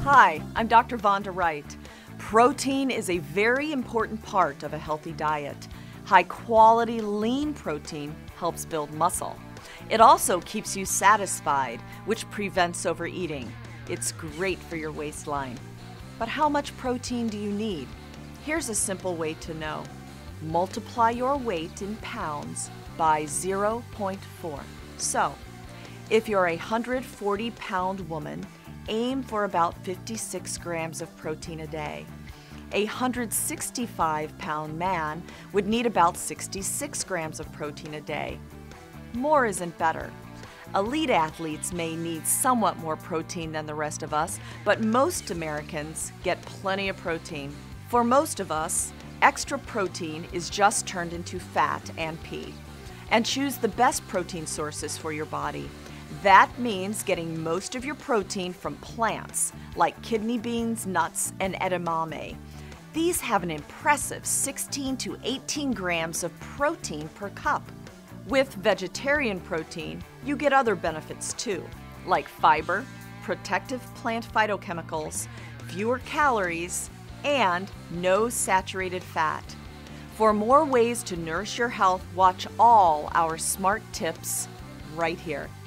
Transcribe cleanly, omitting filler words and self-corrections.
Hi, I'm Dr. Vonda Wright. Protein is a very important part of a healthy diet. High-quality, lean protein helps build muscle. It also keeps you satisfied, which prevents overeating. It's great for your waistline. But how much protein do you need? Here's a simple way to know. Multiply your weight in pounds by 0.4. So, if you're a 140-pound woman, aim for about 56 grams of protein a day. A 165-pound man would need about 66 grams of protein a day. More isn't better. Elite athletes may need somewhat more protein than the rest of us, but most Americans get plenty of protein. For most of us, extra protein is just turned into fat and pee. And choose the best protein sources for your body. That means getting most of your protein from plants, like kidney beans, nuts, and edamame. These have an impressive 16 to 18 grams of protein per cup. With vegetarian protein, you get other benefits too, like fiber, protective plant phytochemicals, fewer calories, and no saturated fat. For more ways to nourish your health, watch all our smart tips right here.